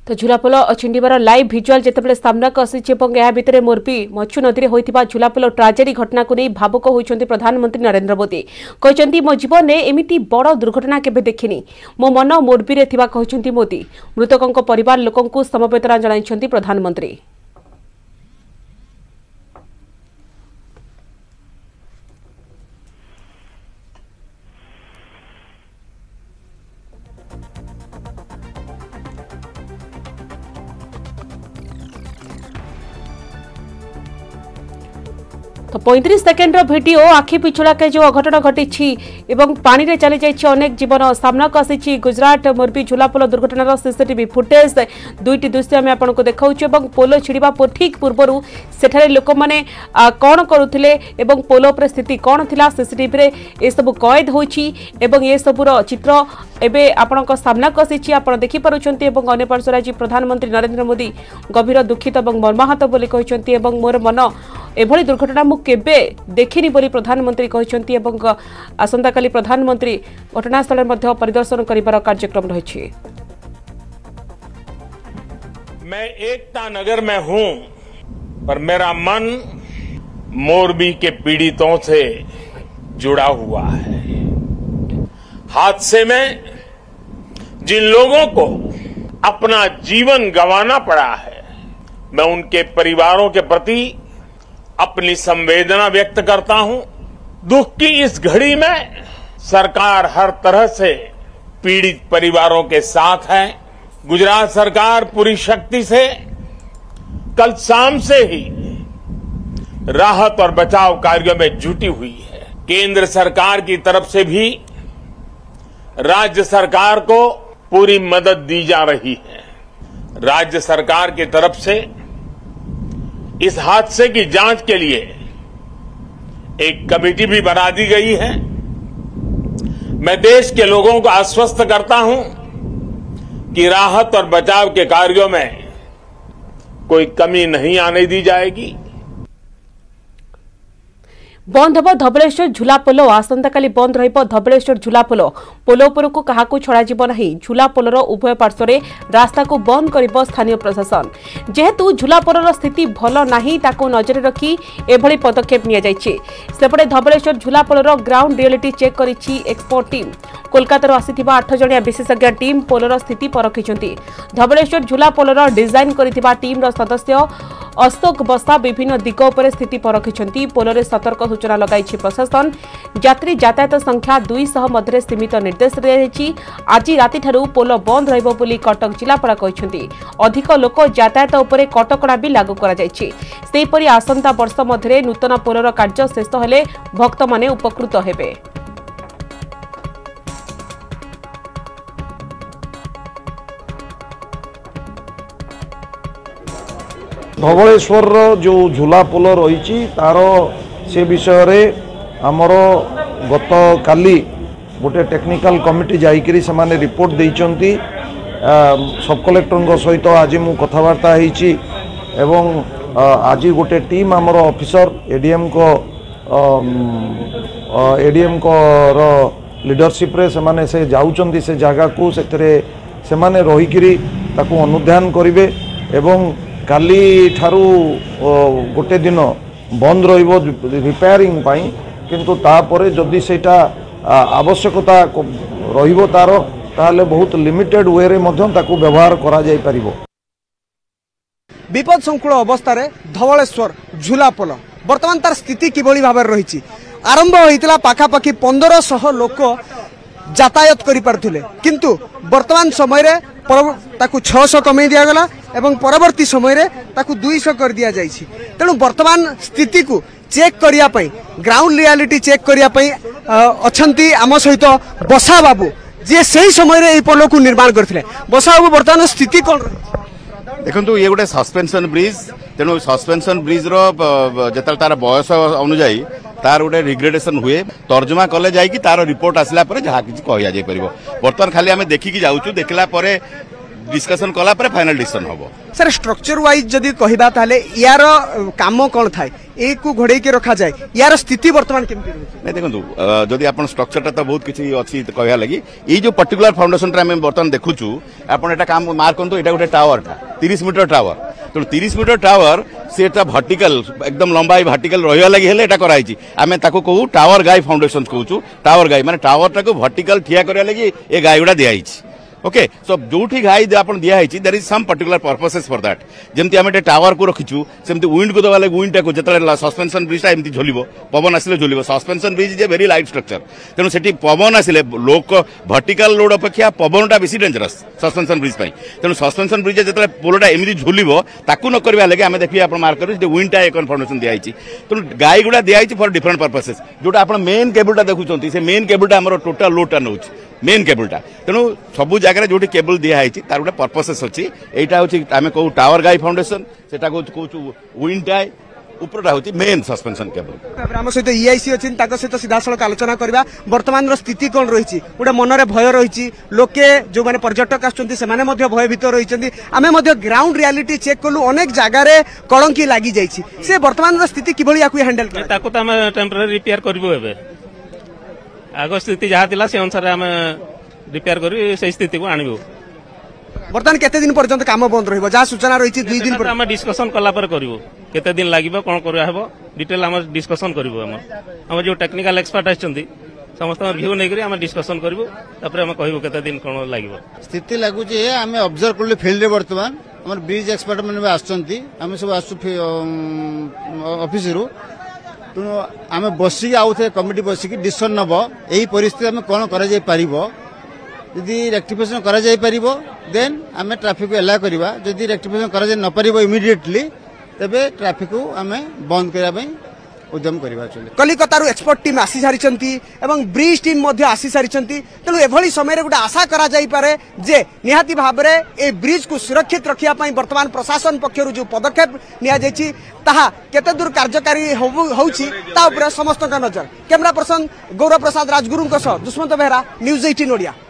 तो झुलापोल अचिंडीबार live visual जितेबाला सामनाक आसी भितर मोरबी मच्छु नदी में होता झुलापोल ट्राजेडी घटना को नहीं भावुक होती प्रधानमंत्री नरेंद्र मोदी कहते मो जीवन में एमती बड़ दुर्घटना केबे देखिनी मो मन मोरबी रे थिबा कहते मोदी मृतकों परिवार लोकंकु समबेदना जणाइछन्ती प्रधानमंत्री। तो 35 सेकेंड वीडियो आखि पिछुड़ाके जो अघटन घटी पानी रे चली जाइए अनेक जीवन सामना को आसी गुजरात मोरबी झुलापोल दुर्घटनार सीसीटीवी फुटेज दुईटी दृश्य आम आपको देखा पोल छिड़ा ठीक पूर्व सेठारे लोक मैंने कौन करुले पोल उपर स्थिति कौन थिला सीसीटीवी रे ए सब कैद होइछि एवं ए सबुर चित्र एबे आपण सामना को आसी आपण देखि पारुछन्ती एवं अन्य पार्श्वर आज प्रधानमंत्री नरेंद्र मोदी गभीर दुखित और मर्माहत बोली कहते मोर मन एभली दुर्घटना मु केबे देखिनी बोली प्रधानमंत्री कहते आसंता काली प्रधानमंत्री घटनास्थल में परिदर्शन करिबार कार्यक्रम रही। मैं एकता नगर में हूं पर मेरा मन मोरबी के पीड़ितों से जुड़ा हुआ है। हादसे में जिन लोगों को अपना जीवन गंवाना पड़ा है मैं उनके परिवारों के प्रति अपनी संवेदना व्यक्त करता हूं। दुख की इस घड़ी में सरकार हर तरह से पीड़ित परिवारों के साथ है। गुजरात सरकार पूरी शक्ति से कल शाम से ही राहत और बचाव कार्यों में जुटी हुई है। केंद्र सरकार की तरफ से भी राज्य सरकार को पूरी मदद दी जा रही है। राज्य सरकार की तरफ से इस हादसे की जांच के लिए एक कमेटी भी बना दी गई है। मैं देश के लोगों को आश्वस्त करता हूं कि राहत और बचाव के कार्यों में कोई कमी नहीं आने दी जाएगी। बंद हम धबलेश्वर झुलापोल आसंता काली बंद रहिबो धबलेश्वर झुलापोल पोल उपरकू काहाकू छड़ाजिबो नहीं। झुलापोलर उभय पार्श्वरे रास्ता को बंद करिबो स्थानीय प्रशासन। जेहेतु झुलापोलर स्थिति भल नाही ताको नजर रखी एभली पदक्षेप निया जायछि। सेपटे धबलेश्वर झुलापोलर ग्राउंड रियलिटी चेक करिछि एक्सपर्ट टीम। कोलकाता आसिथिबा 8 जणिया विशेषज्ञ टीम पोलर स्थिति परखिछन्ति। धबलेश्वर झुलापोलर डिजाइन करिथिबा टीमर सदस्य अशोक बसा विभिन्न दिग उपर स्थिति परखिछन्ति। पोलरे सतर्क सूचना लगाइछि प्रशासन। यात्री यातायात संख्या 200 मध्य सीमित निर्देश दियाଯାଇଛି। आज राति ठारू पोल बंद रहिबो बोली कटक जिलापाल कहिछन्ति। अधिक लोक यातायात उपरे कटकड़ा भी लागू करा जायछि। सेहिपरि आसंता वर्ष मध्य नूतन पोलर कार्य शेष हेले भक्त माने उपकृत हेबे। धवलेश्वर जो झुलापोल रही तार से विषय रे आमर गत काली गोटे टेक्निकल कमिटी जाइकरी से माने रिपोर्ट देइचंती। सब कलेक्टर सहित आज मु कथबार्ता होईची एवं आज गोटे टीम आमर ऑफिसर एडीएम को लीडरशिप रे से माने से जाउचंती से जगह को से माने रहीकरी ताकू अनुध्यान करिवे एवं काली ठारू गोटे दिन बंद रहिबो रिपेयरिंग पाई किंतु तापरे जदि सेटा आवश्यकता रहिबो तार ताले बहुत लिमिटेड वे रे मध्यम ताकू व्यवहार करा जाय परिबो। विपद संकुल अवस्था रे धवलेश्वर झुलापोल वर्तमान तार स्थिति किभली भाबे रहिछि। आरंभ होइतला पाखापाखि 1500 लोक यातायात करि पारथुले किंतु वर्तमान समय रे ताकू 600 कमे दिया गला एवं परवर्ती समय रे ताकू 200 कर दिया जाइछि। तेणु वर्तमान स्थिति को चेक करिया पई ग्राउंड रियलिटी चेक करिया पई अछंती आम सहित बसा बाबू जे सही समय रे ए पोल को निर्माण करथिले। बसा बाबू वर्तमान स्थिति कोन देखंतु ये गोटे सस्पेंशन ब्रिज तेणु सस्पेंशन ब्रिज रो जतल तार बयस अनुसार तार गोटे रिग्रेडेशन हुए तर्जमा कले जाइए तार रिपोर्ट आसला जहाँ किसी कह जापर बर्तमान खाली आम देखिकी जाऊँ देखला डिस्कशन कला पर फाइनल डिसीजन हम। सर स्ट्रक्चर वाइज जदि कहबा ताले यार काम कौन थाए एक को घोड़े के रखा जाए यार स्थिति वर्तमान केमती रहउछि नहीं देखंतु जदि आपण स्ट्रक्चर तो बहुत किछि अछि कहया लगी ई जो पर्टिकुलर फाउंडेशन रे हम बर्तन देखुछु आपण एटा काम मार्क करंतु एटा गोटे टावर था 30 मीटर टावर तो 30 मीटर टावर सेटा वर्टिकल एकदम लंबाई वर्टिकल रहिया लगी हेले एटा कराइछि आमे ताको कहू टावर गाय फाउंडेशन कहूछु टावर गाय माने टावर टाको वर्टिकल ठिया करिया लगी ए गाय गुडा दियाइछि ओके सो जोठी गाई आपण दिया है there is some particular purposes for that जेमती आमे टावर को रखिछु सेमती विंड को दवा लागे विंड को जतले सस्पेंशन ब्रिज एमती झोलिबो पवन आसिले झोलिबो suspension bridge is a very light structure तेनु सेठी पवन आसिले लोक वर्टिकल लोड अपेक्षा पवनटा बेसी डेंजरस सस्पेंशन ब्रिज पई तेनु सस्पेंशन ब्रिज जतले पोलोटा एमती झोलिबो ताकू न करबा लागे आमे देखि आपण मार्क करू जे विंडटा एक इन्फॉर्मेशन दिया है तेनु गाई गुडा दिया है फॉर डिफरेंट पर्पसेस जोटा आपण मेन केबलटा देखुचंती से मेन केबलटा हमर टोटल लोडटा नउछ मेन केबलटा तेणु सबू जगह जो केबल दिखाई तार गोटे पर्पसेस अच्छी यहाँ हूँ आम कहू टावर गाई फाउंडेशन से कहूँ विंड टाई उपरटा हूँ मेन सस्पेंशन केबल आम सहित ईआईसी अच्छी सहित सीधा सड़क आलोचना करवा वर्तमान स्थिति कौन रही गोटे मनरे भय रही लोके जो मैंने पर्यटक आसने भयभीत रही आम ग्राउंड रियालिटी चेक कलु अनेक जगार कलंकी लगी जाइए वर्तमान स्थिति किभली हैंडल टेम्पररी रिपेयर करूँ आग स्थिति जहाँ थिला से अनुसार आम रिपेयर करी से स्थिति को आनिबो वर्तमान केते दिन पर्यंत काम बंद रहइबो जहाँ सूचना रही 2 दिन पर आम डिस्कशन कला पर करिवो केते दिन लागिबो कोन करबा हेबो डिटेल आम डिस्कशन करिवो हम जो टेक्निकल एक्सपर्ट आछंती समस्त व्यू नै करी आम डिस्कशन करिवो तापर आम कहिवो केते दिन कोन लागिबो स्थिति लागु जे आम ऑब्जर्व करले फील्ड रे वर्तमान हमर ब्रिज एक्सपर्ट माने आछंती हम सब आसु ऑफिस रो तेणु आम बसिक आउ थे कमिटी बसिक डिसीजन नब यही परिस्थिति आम कौन करी रेक्टिफिकेशन करी देन आम ट्रैफिक को एलाउ करवा जदि रेक्टिफिकेशन करा न पारिबो इमिडिएटली तबे ट्रैफिक को आम बंद करने उद्यम करवा चले कलिकतारू एक्सपर्ट टीम आसी सारी ब्रिज टीम आसी सारी तेणु एभली समय गोटे आशा करा जाई पारे जे निहाती भाव में ए ब्रिज को सुरक्षित रखिया वर्तमान प्रशासन पक्षर जो पदक्षेप निया जायछि ताहा केते दूर कार्यकारी होउछि ता ऊपर समस्त नजर camera person Gaurav Prasad Rajguru Dushmanta Behera news 18 Odia.